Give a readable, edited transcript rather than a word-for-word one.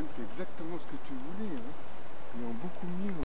c'est exactement ce que tu voulais, hein. Mais en beaucoup mieux.